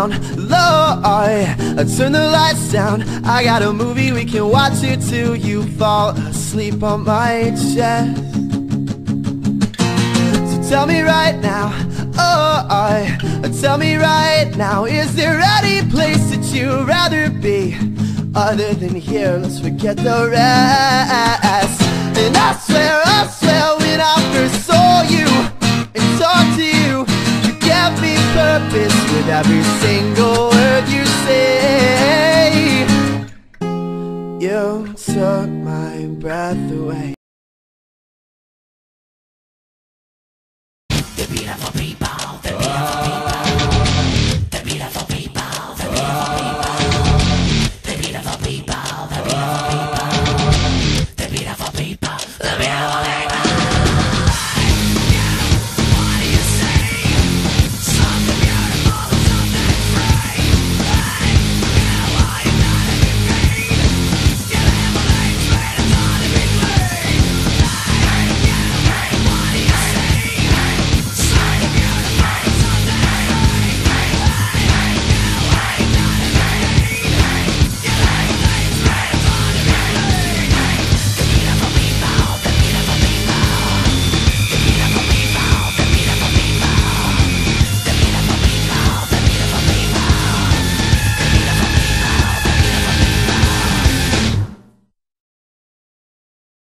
down low, turn the lights down. I got a movie we can watch here till you fall asleep on my chest. So tell me right now, tell me right now, is there any place that you'd rather be other than here? Let's forget the rest. And I swear, when I first saw you and talked to you, you gave me purpose with every single word you say. You took my breath away.